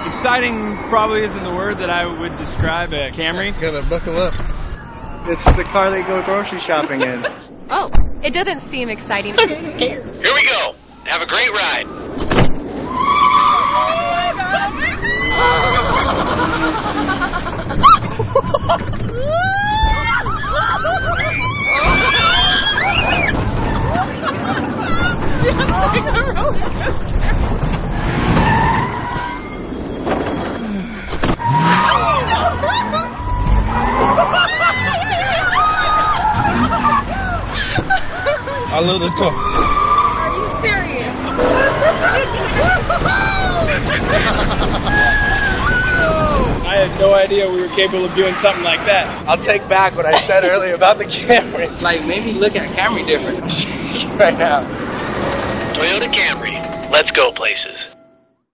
Exciting probably isn't the word that I would describe a Camry. Gotta buckle up. It's the car they go grocery shopping in. Oh, it doesn't seem exciting. I'm scared. Here we go. Have a great ride. Just like a roller coaster. I love this car. Are you serious? I had no idea we were capable of doing something like that. I'll take back what I said earlier about the Camry. Like, maybe look at Camry different. Right now. Toyota Camry. Let's go places.